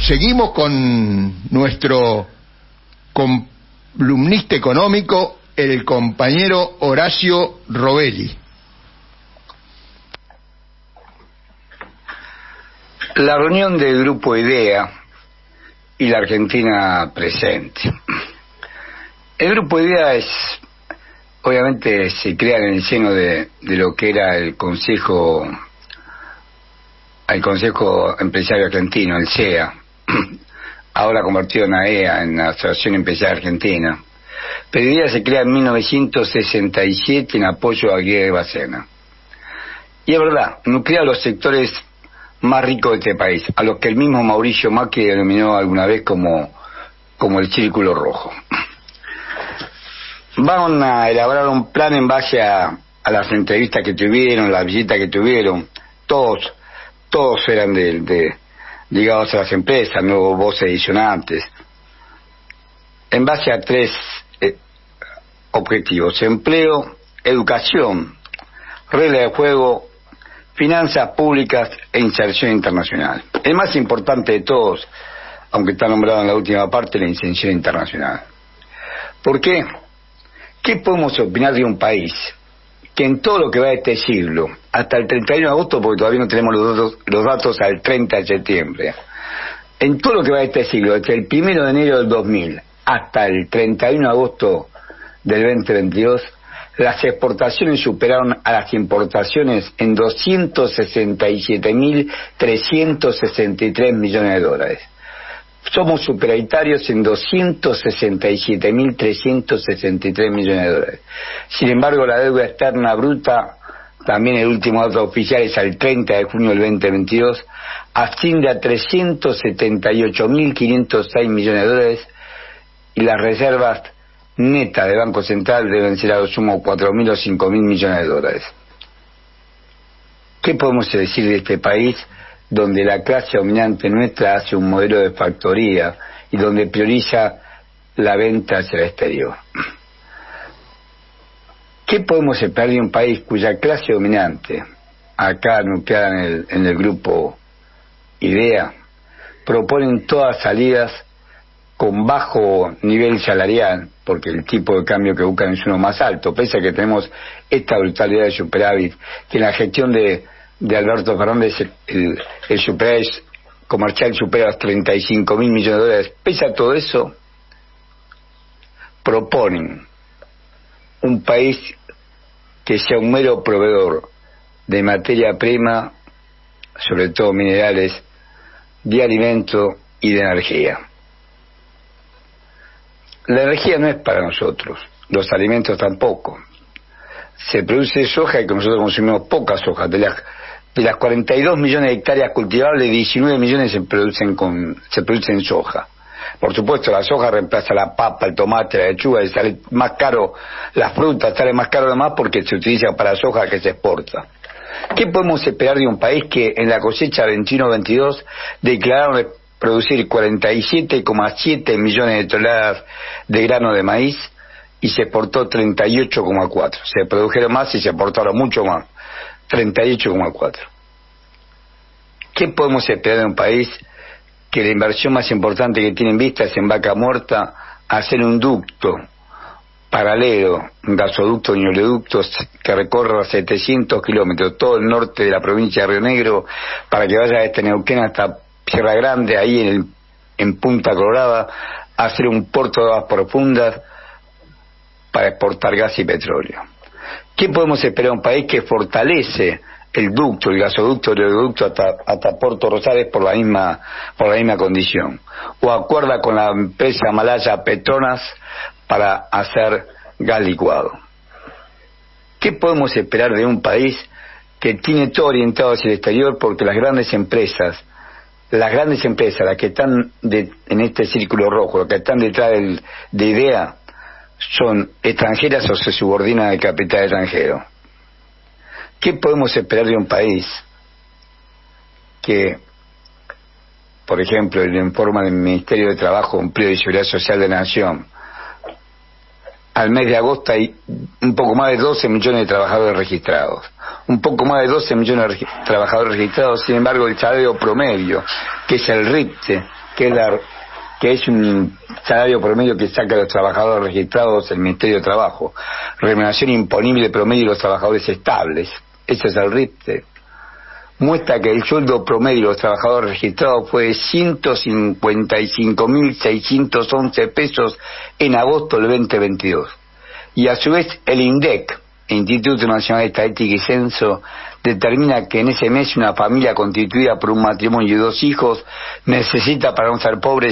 seguimos con nuestro columnista económico, el compañero Horacio Robelli. La reunión del Grupo IDEA y la Argentina presente. El Grupo IDEA obviamente se crea en el seno de lo que era el Consejo Empresario Argentino, el SEA, ahora convertido en AEA, en la Asociación Empresaria Argentina. Pero IDEA se crea en 1967 en apoyo a Guillermo Bacena. Y es verdad, nuclea los sectores más ricos de este país, a los que el mismo Mauricio Macri denominó alguna vez como el Círculo Rojo. Van a elaborar un plan en base a las entrevistas que tuvieron, las visitas que tuvieron. Todos eran ligados a las empresas, no hubo voces disonantes. En base a 3 objetivos: empleo, educación, regla de juego, finanzas públicas e inserción internacional. El más importante de todos, aunque está nombrado en la última parte, la inserción internacional. ¿Por qué? ¿Qué podemos opinar de un país que en todo lo que va de este siglo, hasta el 31 de agosto, porque todavía no tenemos los datos al 30 de septiembre, en todo lo que va de este siglo, desde el 1 de enero del 2000 hasta el 31 de agosto del 2022, las exportaciones superaron a las importaciones en 267.363 millones de dólares. Somos superavitarios en 267.363 millones de dólares. Sin embargo, la deuda externa bruta, también el último dato oficial es al 30 de junio del 2022, asciende a 378.506 millones de dólares, y las reservas netas del Banco Central deben ser a lo sumo 4.000 o 5.000 millones de dólares. ¿Qué podemos decir de este país donde la clase dominante nuestra hace un modelo de factoría y donde prioriza la venta hacia el exterior? ¿Qué podemos esperar de un país cuya clase dominante, acá nucleada en el grupo IDEA, proponen todas salidas con bajo nivel salarial, porque el tipo de cambio que buscan es uno más alto, pese a que tenemos esta brutalidad de superávit, que en la gestión de Alberto Fernández el superávit comercial supera los 35.000 millones de dólares. Pese a todo eso, proponen un país que sea un mero proveedor de materia prima, sobre todo minerales, de alimento y de energía. La energía no es para nosotros, los alimentos tampoco. Se produce soja y que nosotros consumimos poca soja. De las 42 millones de hectáreas cultivables, 19 millones se producen soja. Por supuesto, la soja reemplaza la papa, el tomate, la lechuga, y sale más caro la fruta, sale más caro además porque se utiliza para soja que se exporta. ¿Qué podemos esperar de un país que en la cosecha 21-22 declararon producir 47,7 millones de toneladas de grano de maíz y se exportó 38,4? Se produjeron más y se exportaron mucho más, 38,4. ¿Qué podemos esperar de un país que la inversión más importante que tiene en vista es en Vaca Muerta hacer un ducto paralelo, un gasoducto y oleoductos que recorra 700 kilómetros, todo el norte de la provincia de Río Negro, para que vaya desde Neuquén hasta Sierra Grande, ahí en Punta Colorada, a hacer un puerto de aguas profundas para exportar gas y petróleo? ¿Qué podemos esperar de un país que fortalece el ducto, el gasoducto, el oleoducto hasta Puerto Rosales por la misma condición? O acuerda con la empresa malaya Petronas para hacer gas licuado. ¿Qué podemos esperar de un país que tiene todo orientado hacia el exterior? Porque las grandes empresas, las que están en este círculo rojo, las que están detrás de IDEA, son extranjeras o se subordinan al capital extranjero. ¿Qué podemos esperar de un país que, por ejemplo, el informe del Ministerio de Trabajo, Empleo y Seguridad Social de la Nación, al mes de agosto hay un poco más de 12 millones de trabajadores registrados? Un poco más de 12 millones de trabajadores registrados. Sin embargo, el salario promedio, que es el RIPTE, que es un salario promedio que saca a los trabajadores registrados el Ministerio de Trabajo, remuneración imponible promedio de los trabajadores estables, ese es el RIPTE, muestra que el sueldo promedio de los trabajadores registrados fue de 155.611 pesos en agosto del 2022. Y a su vez el INDEC, Instituto Nacional de Estadística y Censo, determina que en ese mes una familia constituida por un matrimonio y 2 hijos necesita para no ser pobre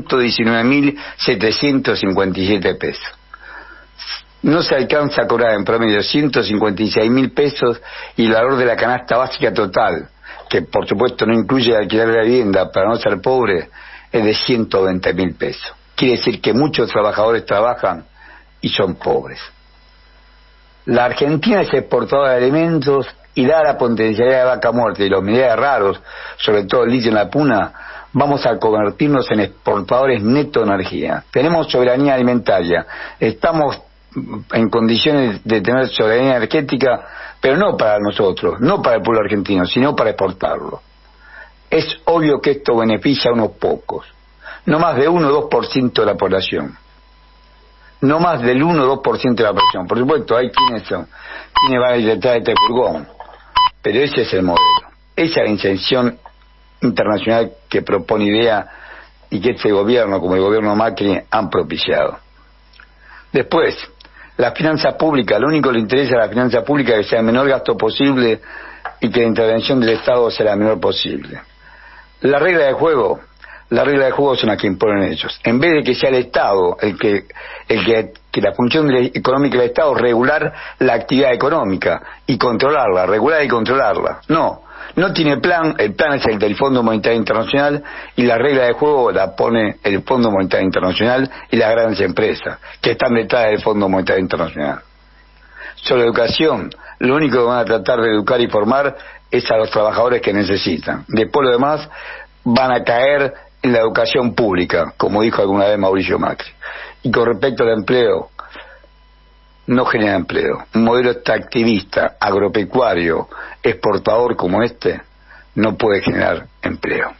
119.757 pesos. No se alcanza a cobrar en promedio 156.000 pesos y el valor de la canasta básica total, que por supuesto no incluye alquiler de la vivienda para no ser pobre, es de 120.000 pesos. Quiere decir que muchos trabajadores trabajan y son pobres. La Argentina es exportadora de alimentos y dada la potencialidad de vaca muerta y los minerales raros, sobre todo el litio en la puna, vamos a convertirnos en exportadores netos de energía. Tenemos soberanía alimentaria, estamos en condiciones de tener soberanía energética, pero no para nosotros, no para el pueblo argentino, sino para exportarlo. Es obvio que esto beneficia a unos pocos, no más de 1 o 2% de la población. No más del 1 o 2% de la población. Por supuesto, hay quienes van a ir detrás de este furgón, pero ese es el modelo. Esa es la intención internacional que propone IDEA y que este gobierno, como el gobierno Macri, han propiciado. Después, las finanzas públicas. Lo único que le interesa a la finanza pública es que sea el menor gasto posible y que la intervención del Estado sea la menor posible. La regla de juego son las que imponen ellos. En vez de que sea el Estado que la función económica del Estado es regular la actividad económica y controlarla, regular y controlarla. No tiene plan, el plan es el del Fondo Monetario Internacional y la regla de juego la pone el Fondo Monetario Internacional y las grandes empresas que están detrás del Fondo Monetario Internacional. Sobre educación, lo único que van a tratar de educar y formar es a los trabajadores que necesitan. Después lo demás van a caer en la educación pública, como dijo alguna vez Mauricio Macri. Y con respecto al empleo, no genera empleo. Un modelo extractivista, agropecuario, exportador como este, no puede generar empleo.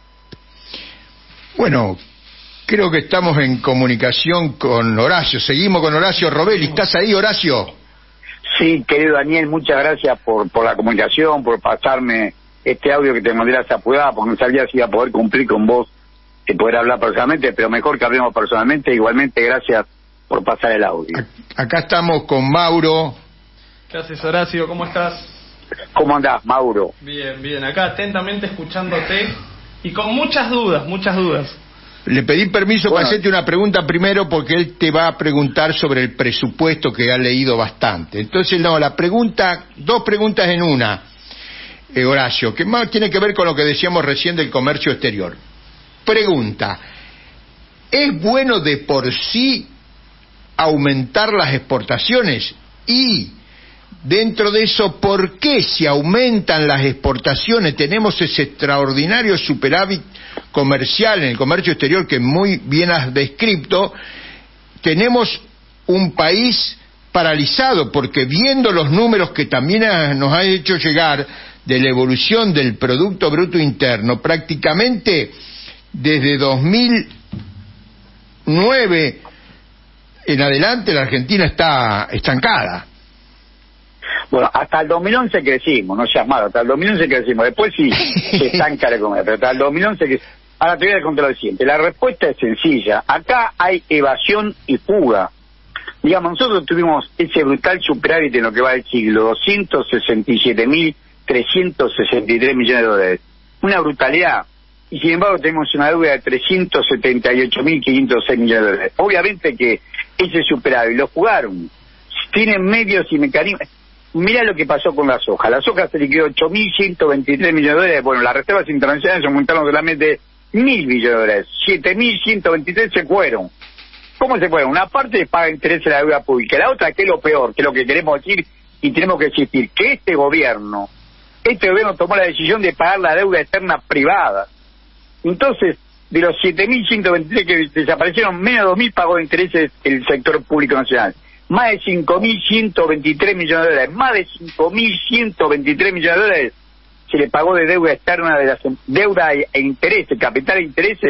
Bueno, creo que estamos en comunicación con Horacio. Seguimos con Horacio Robelli. ¿Estás ahí, Horacio? Sí, querido Daniel, muchas gracias por la comunicación, por pasarme este audio que te mandé a esa apurada, porque no sabía si iba a poder cumplir con vos y poder hablar personalmente, pero mejor que hablemos personalmente. Igualmente, gracias por pasar el audio. Acá estamos con Mauro. ¿Qué haces, Horacio? ¿Cómo estás? ¿Cómo andás, Mauro? Bien, acá atentamente escuchándote y con muchas dudas. Le pedí permiso para hacerte una pregunta primero porque él te va a preguntar sobre el presupuesto que ha leído bastante. Entonces, dos preguntas en una, Horacio, que más tiene que ver con lo que decíamos recién del comercio exterior. Pregunta, ¿es bueno de por sí aumentar las exportaciones? Y dentro de eso, ¿por qué si aumentan las exportaciones tenemos ese extraordinario superávit comercial en el comercio exterior que muy bien has descrito? Tenemos un país paralizado porque viendo los números que también nos ha hecho llegar de la evolución del Producto Bruto Interno, prácticamente desde 2009 en adelante la Argentina está estancada. Bueno, hasta el 2011 crecimos, no seas malo, hasta el 2011 crecimos, después sí se estanca la economía, pero hasta el 2011 crecimos. Ahora te voy a contar lo siguiente, la respuesta es sencilla, acá hay evasión y fuga. Digamos, nosotros tuvimos ese brutal superávit en lo que va del siglo, 267.363 millones de dólares, una brutalidad. Y sin embargo tenemos una deuda de 378.506 millones de dólares. Obviamente que ese superávit lo jugaron, tienen medios y mecanismos. Mira lo que pasó con la soja. La soja se liquidó 8.123 millones de dólares. Bueno, las reservas internacionales aumentaron solamente 1.000 millones de dólares. 7.123 se fueron. ¿Cómo se fueron? Una parte paga interés en la deuda pública. La otra, que es lo peor, que es lo que queremos decir y tenemos que existir, que este gobierno tomó la decisión de pagar la deuda externa privada. Entonces, de los 7.123 que desaparecieron, menos de 2.000 pagó de intereses el sector público nacional. Más de 5.123 millones de dólares. Más de 5.123 millones de dólares se le pagó de deuda externa, de las deuda e intereses, capital e intereses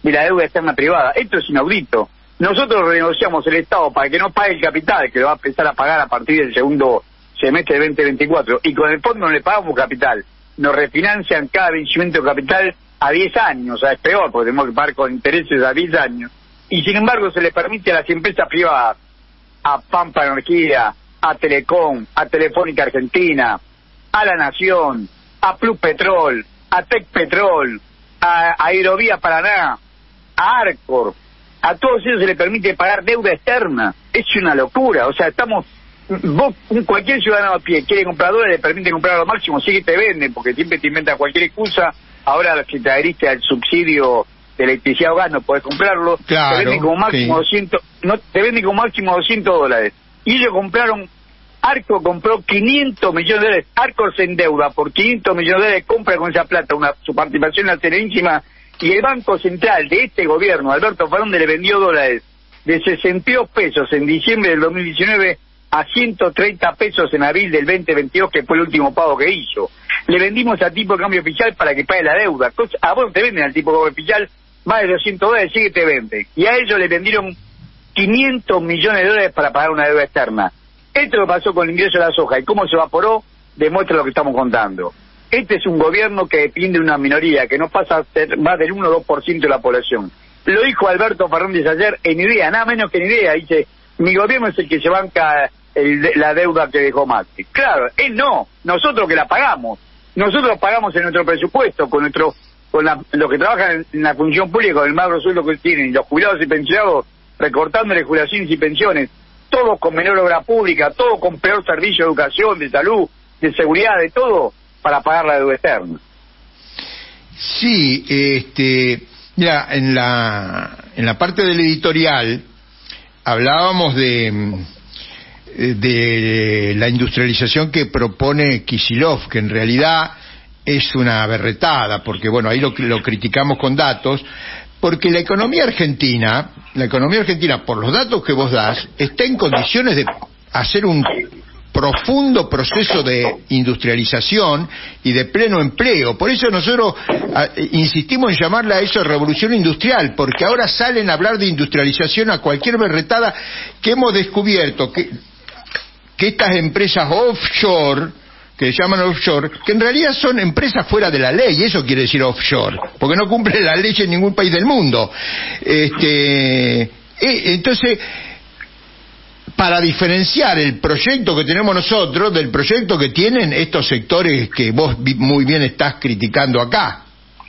de la deuda externa privada. Esto es inaudito. Nosotros renegociamos el Estado para que no pague el capital, que lo va a empezar a pagar a partir del segundo semestre de 2024, y con el fondo no le pagamos capital, nos refinancian cada vencimiento de capital a 10 años, o sea, es peor, porque tenemos que pagar con intereses a 10 años, y sin embargo se le permite a las empresas privadas, a Pampa Energía, a Telecom, a Telefónica Argentina, a La Nación, a Plus Petrol, a Tec Petrol, a Aerovía Paraná, a Arcor, a todos ellos se les permite pagar deuda externa. Es una locura, o sea, cualquier ciudadano a pie quiere comprar dólares, le permite comprar a lo máximo, sí que te venden, porque siempre te inventan cualquier excusa. Ahora, si te adheriste al subsidio de electricidad o gas, no podés comprarlo. Claro, te venden como máximo sí. te venden como máximo $200. Y ellos compraron, Arcor compró 500 millones de dólares. Arcor se endeuda por 500 millones de dólares, compra con esa plata su participación en la Serenísima, y el Banco Central de este gobierno, Alberto Fernández, le vendió dólares de 62 pesos en diciembre del 2019 a 130 pesos en abril del 2022, que fue el último pago que hizo. Le vendimos a tipo de cambio oficial para que pague la deuda. A vos te venden al tipo de cambio oficial más de $200, sí que te vende. Y a ellos le vendieron 500 millones de dólares para pagar una deuda externa. Esto lo pasó con el ingreso de la soja, y cómo se evaporó demuestra lo que estamos contando. Este es un gobierno que depende de una minoría, que no pasa a ser más del 1 o 2% de la población. Lo dijo Alberto Fernández ayer en idea, nada menos que en idea. Dice, mi gobierno es el que se banca la deuda que dejó Macri. Claro, él no, nosotros que la pagamos. Nosotros pagamos en nuestro presupuesto, con los que trabajan en la función pública, con el magro sueldo que tienen, los jubilados y pensionados, recortándole jubilaciones y pensiones, todos con menor obra pública, todos con peor servicio de educación, de salud, de seguridad, de todo, para pagar la deuda externa. Sí, mira, en la parte del editorial hablábamos de la industrialización que propone Kicillof, que en realidad es una berretada, porque bueno, ahí lo criticamos con datos, porque la economía argentina, por los datos que vos das, está en condiciones de hacer un profundo proceso de industrialización y de pleno empleo. Por eso nosotros insistimos en llamarle a eso revolución industrial, porque ahora salen a hablar de industrialización a cualquier berretada, que hemos descubierto que estas empresas offshore, que se llaman offshore, que en realidad son empresas fuera de la ley, eso quiere decir offshore, porque no cumplen la ley en ningún país del mundo. Entonces, para diferenciar el proyecto que tenemos nosotros del proyecto que tienen estos sectores que vos muy bien estás criticando acá.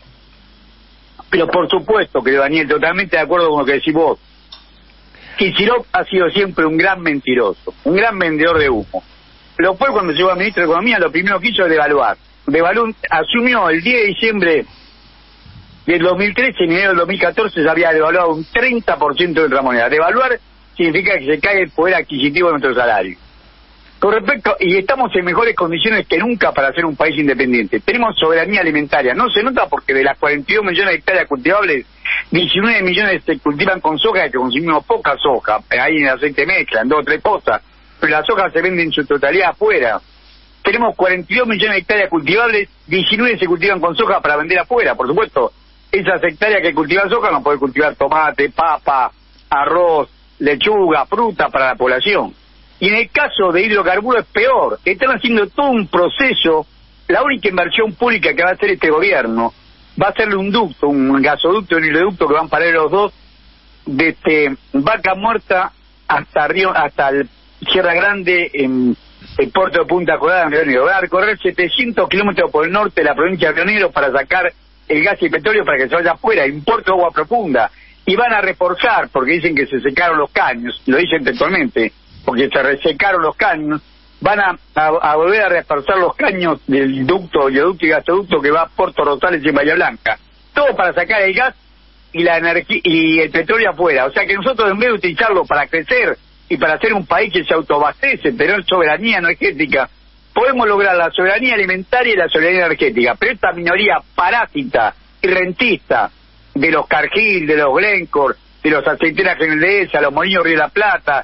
Pero por supuesto, querido Daniel, totalmente de acuerdo con lo que decís vos. Kicillof ha sido siempre un gran mentiroso, un gran vendedor de humo. Lo fue cuando llegó a ministro de Economía, lo primero que hizo es devaluar. Asumió el 10 de diciembre del 2013, en enero del 2014 se había devaluado un 30% de nuestra moneda. Devaluar significa que se cae el poder adquisitivo de nuestro salario. Con respecto, y estamos en mejores condiciones que nunca para ser un país independiente. Tenemos soberanía alimentaria. No se nota porque de las 42 millones de hectáreas cultivables, 19 millones se cultivan con soja, que consumimos poca soja. Ahí en el aceite mezcla, en 2 o 3 cosas. Pero la soja se vende en su totalidad afuera. Tenemos 42 millones de hectáreas cultivables, 19 se cultivan con soja para vender afuera. Por supuesto, esas hectáreas que cultivan soja no pueden cultivar tomate, papa, arroz, lechuga, fruta para la población. Y en el caso de hidrocarburos es peor. Están haciendo todo un proceso. La única inversión pública que va a hacer este gobierno va a ser un ducto, un gasoducto y un hidroducto que van a parar los dos desde Vaca Muerta hasta el Sierra Grande, en el puerto de Punta Colorada, en Río Negro. Va a recorrer 700 kilómetros por el norte de la provincia de Río Negro para sacar el gas y el petróleo para que se vaya afuera, un puerto de agua profunda. Y van a reforzar, porque dicen que se secaron los caños, lo dicen textualmente, porque se resecaron los caños, van a volver a reforzar los caños del ducto, oleoducto y gasoducto que va a Puerto Rosales y en Bahía Blanca. Todo para sacar el gas y la energía y el petróleo afuera. O sea que nosotros, en vez de utilizarlo para crecer y para ser un país que se autoabastece, tener soberanía energética, podemos lograr la soberanía alimentaria y la soberanía energética. Pero esta minoría parásita y rentista de los Cargill, de los Glencore, de los aceiteras General Dehesa, los Molinos Río de la Plata,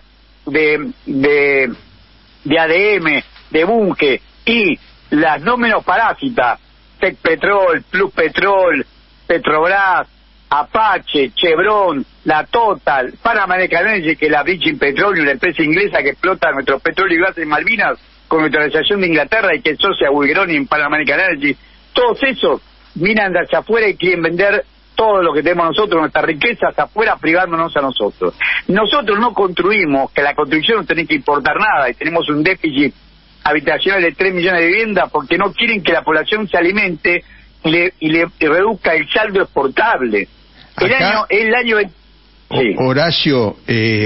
de ADM, de Bunge, y las no menos parásitas, Tec Petrol, Plus Petrol, Petrobras, Apache, Chevron, la Total, Pan American Energy, que es la British Petroleum, la empresa inglesa que explota nuestro petróleo y gas en Malvinas con neutralización de Inglaterra y que es socia Bulgeroni en Pan American Energy, todos esos miran hacia afuera y quieren vender todo lo que tenemos nosotros, nuestras riquezas afuera, privándonos a nosotros. Nosotros no construimos, que la construcción no tiene que importar nada, y tenemos un déficit habitacional de 3 millones de viviendas porque no quieren que la población se alimente y le reduzca el saldo exportable. El año sí. Horacio,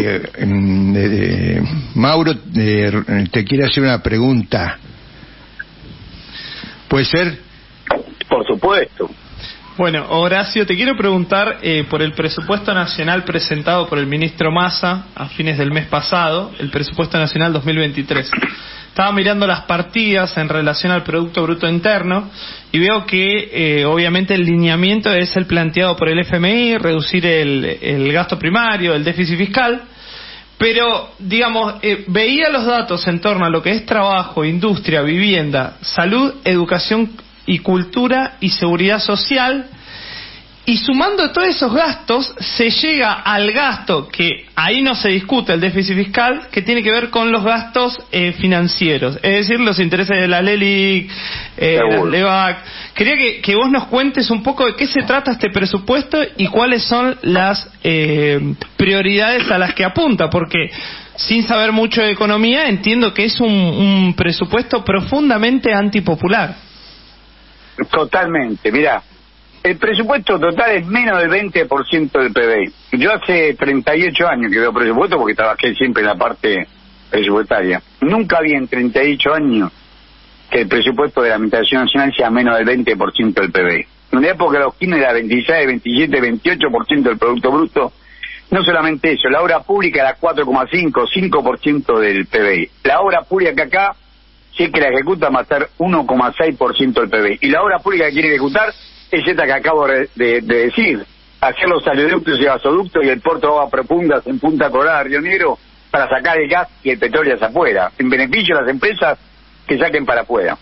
Mauro te quiere hacer una pregunta. ¿Puede ser? Por supuesto. Bueno, Horacio, te quiero preguntar por el presupuesto nacional presentado por el ministro Massa a fines del mes pasado, el presupuesto nacional 2023. Estaba mirando las partidas en relación al Producto Bruto Interno y veo que obviamente el lineamiento es el planteado por el FMI, reducir el gasto primario, el déficit fiscal, pero digamos, veía los datos en torno a lo que es trabajo, industria, vivienda, salud, educación y cultura y seguridad social, y sumando todos esos gastos se llega al gasto que ahí no se discute, el déficit fiscal, que tiene que ver con los gastos financieros, es decir, los intereses de la LELIC, la LEVAC. Quería que vos nos cuentes un poco de qué se trata este presupuesto y cuáles son las prioridades a las que apunta, porque sin saber mucho de economía entiendo que es un presupuesto profundamente antipopular. Totalmente, mirá, el presupuesto total es menos del 20% del PBI. Yo hace 38 años que veo presupuesto porque trabajé siempre en la parte presupuestaria. Nunca vi en 38 años que el presupuesto de la Administración Nacional sea menos del 20% del PBI. En una época los Kirchner era 26, 27, 28% del Producto Bruto. No solamente eso, la obra pública era 4,5, 5% del PBI. La obra pública que acá, si es que la ejecuta, va a ser 1,6% del PBI. Y la obra pública que quiere ejecutar es esta que acabo de decir, hacer los oleoductos y gasoductos y el puerto de aguas profundas en Punta Colorada, Río Negro, para sacar el gas y el petróleo hacia afuera, en beneficio de las empresas que saquen para afuera.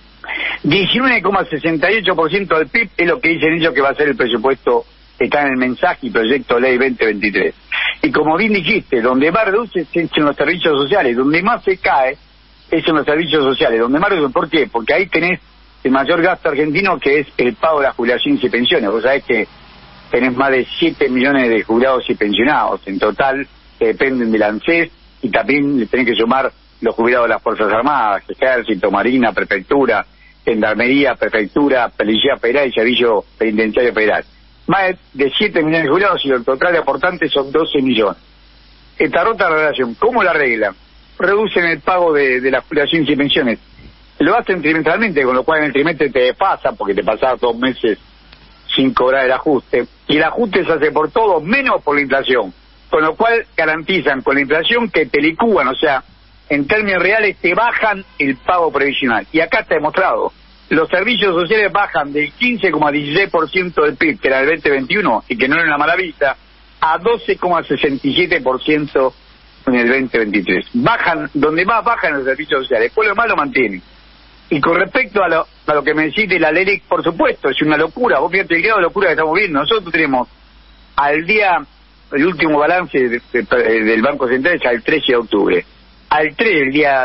19,68% del PIB es lo que dicen ellos que va a ser el presupuesto que está en el mensaje y proyecto de ley 2023. Y como bien dijiste, donde más reduce es en los servicios sociales, donde más se cae es en los servicios sociales, donde más reduce. ¿Por qué? Porque ahí tenés el mayor gasto argentino, que es el pago de las jubilaciones y pensiones. Vos sabés que tenés más de 7 millones de jubilados y pensionados en total, que dependen del ANSES, y también le tenés que sumar los jubilados de las Fuerzas Armadas, Ejército, Marina, Prefectura, Gendarmería, Prefectura, Policía Federal y Servicio Penitenciario Federal. Más de 7 millones de jubilados y el total de aportantes son 12 millones. Esta rota de relación, ¿cómo la arreglan? Reducen el pago de las jubilaciones y pensiones. Lo hacen trimestralmente, con lo cual en el trimestre te desfasan porque te pasas 2 meses sin cobrar el ajuste. Y el ajuste se hace por todo, menos por la inflación. Con lo cual garantizan con la inflación que te licúan, o sea, en términos reales te bajan el pago previsional. Y acá está demostrado. Los servicios sociales bajan del 15,16% del PIB, que era el 2021, y que no era una maravilla, a 12,67% en el 2023. Bajan, donde más bajan los servicios sociales, después lo más lo mantienen. Y con respecto a lo que me decís de la LELIC, por supuesto, es una locura. Vos fíjate el grado de locura que estamos viendo. Nosotros tenemos al día, el último balance del Banco Central es al 13 de octubre. Al 3, el día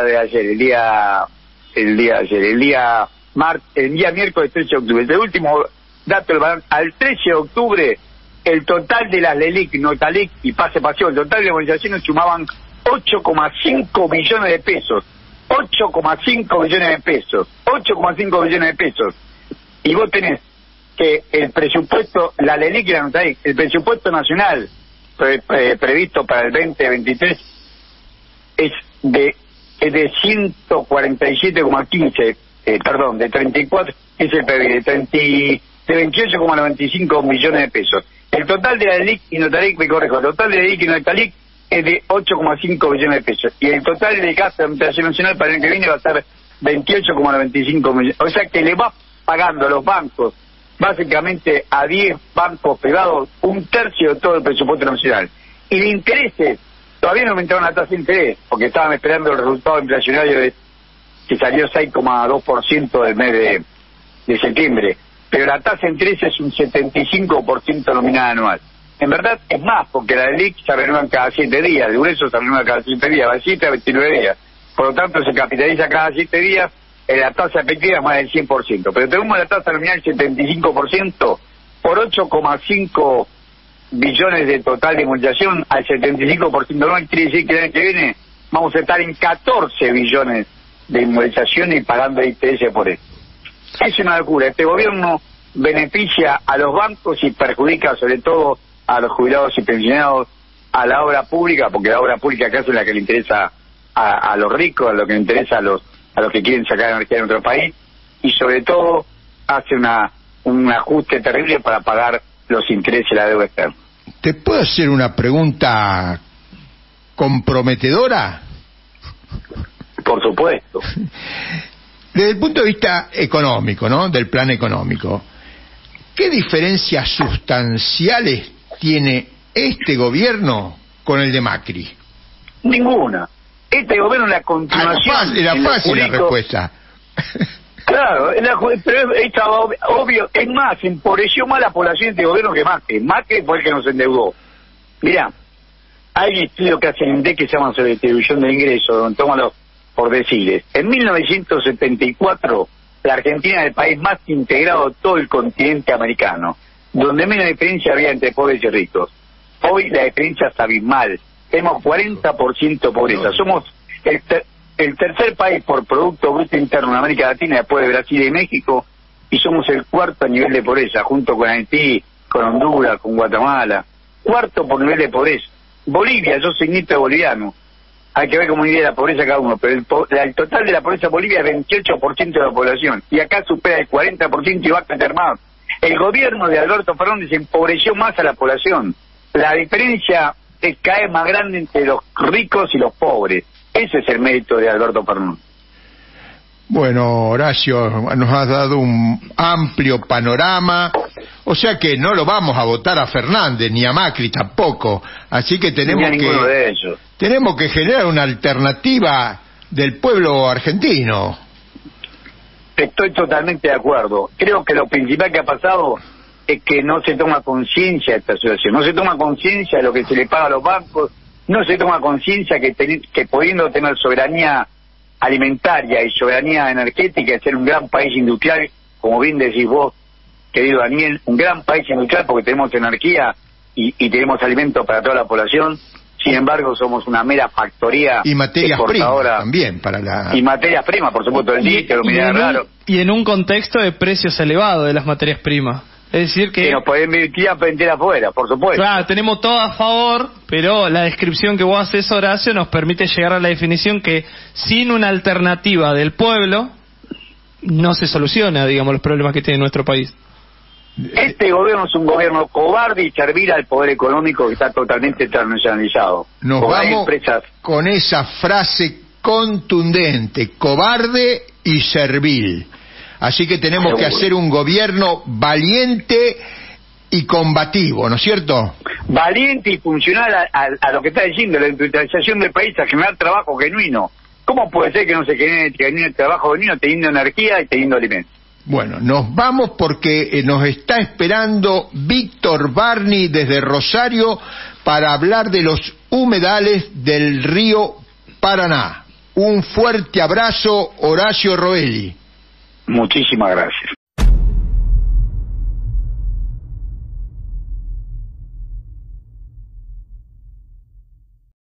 miércoles 13 de octubre. El último dato del balance, al 13 de octubre, el total de las LELIC, Notalic y Pase Pasión, el total de movilizaciones sumaban 8,5 billones de pesos. 8,5 billones de pesos. 8,5 billones de pesos. Y vos tenés que el presupuesto, la LELIC y la Notalic, el presupuesto nacional previsto para el 2023 es de 147,15, de 34, es el PBI, de 28,95 millones de pesos. El total de la LELIC y Notalic, me corrijo, el total de la LELIC y Notalic es de 8,5 billones de pesos. Y el total de gasto de administración nacional para el año que viene va a ser 28,95 millones. O sea que le va pagando a los bancos, básicamente a 10 bancos privados, 1/3 de todo el presupuesto nacional. Y de intereses, todavía no aumentaron la tasa de interés, porque estaban esperando el resultado inflacionario que salió 6,2% del mes de septiembre. pero la tasa de interés es un 75% nominal anual. En verdad es más, porque la LELIQ se renuevan cada 7 días, el grueso se renueva cada 7 días, va de 7 a 29 días. Por lo tanto, se capitaliza cada 7 días, la tasa efectiva es más del 100%. Pero tenemos la tasa nominal 75%, por 8,5 billones de total de inmunización al 75% anual, quiere decir que el año que viene vamos a estar en 14 billones de inmunización y pagando intereses por esto. Es una locura. Este gobierno beneficia a los bancos y perjudica sobre todo a los jubilados y pensionados, a la obra pública, porque la obra pública acá es la que le interesa a los ricos, a lo que le interesa a los que quieren sacar energía de nuestro país, y sobre todo hace un ajuste terrible para pagar los intereses de la deuda externa. ¿Te puedo hacer una pregunta comprometedora? Por supuesto. Desde el punto de vista económico, ¿no? Del plan económico, ¿qué diferencias sustanciales tiene este gobierno con el de Macri? Ninguna. Este gobierno es la continuación. Era fácil la respuesta. Claro, pero estaba obvio. Es más, empobreció más la población de este gobierno que Macri. Macri fue el que nos endeudó. Mirá, hay un estudio que hace el INDEC que se llama sobre distribución de ingresos, donde tómalo por decirles. En 1974, la Argentina era el país más integrado de todo el continente americano, donde menos diferencia había entre pobres y ricos. Hoy la diferencia es abismal. Tenemos 40% de pobreza. Somos el tercer país por Producto Bruto Interno en América Latina después de Brasil y México, y somos el cuarto a nivel de pobreza, junto con Haití, con Honduras, con Guatemala. Cuarto por nivel de pobreza. Bolivia, yo soy nieto boliviano. Hay que ver cómo mide la pobreza cada uno, pero el total de la pobreza en Bolivia es 28% de la población, y acá supera el 40% y va a crecer más. El gobierno de Alberto Fernández empobreció más a la población. La diferencia es cada vez más grande entre los ricos y los pobres. Ese es el mérito de Alberto Fernández. Bueno, Horacio, nos has dado un amplio panorama, o sea que no lo vamos a votar a Fernández ni a Macri tampoco, así que tenemos que generar una alternativa del pueblo argentino. Estoy totalmente de acuerdo. Creo que lo principal que ha pasado es que no se toma conciencia de esta situación, no se toma conciencia de lo que se le paga a los bancos, no se toma conciencia que pudiendo tener soberanía alimentaria y soberanía energética y ser un gran país industrial, como bien decís vos, querido Daniel, un gran país industrial porque tenemos energía y tenemos alimentos para toda la población. Sin embargo, somos una mera factoría y materias primas también para la... Y materias primas, por supuesto, el litio, mineral raro. Y en un contexto de precios elevados de las materias primas. Es decir que nos pueden ir a vender afuera, por supuesto. Claro, tenemos todo a favor, pero la descripción que vos haces, Horacio, nos permite llegar a la definición que sin una alternativa del pueblo no se soluciona, digamos, los problemas que tiene nuestro país. Este gobierno es un gobierno cobarde y servil al poder económico que está totalmente internacionalizado. Nos vamos con esa frase contundente: cobarde y servil. Así que tenemos que hacer un gobierno valiente y combativo, ¿no es cierto? Valiente y funcional a lo que está diciendo, la industrialización del país, a generar trabajo genuino. ¿Cómo puede ser que no se genere trabajo genuino teniendo energía y teniendo alimentos? Bueno, nos vamos porque nos está esperando Víctor Barni desde Rosario para hablar de los humedales del río Paraná. Un fuerte abrazo, Horacio Roelli. Muchísimas gracias.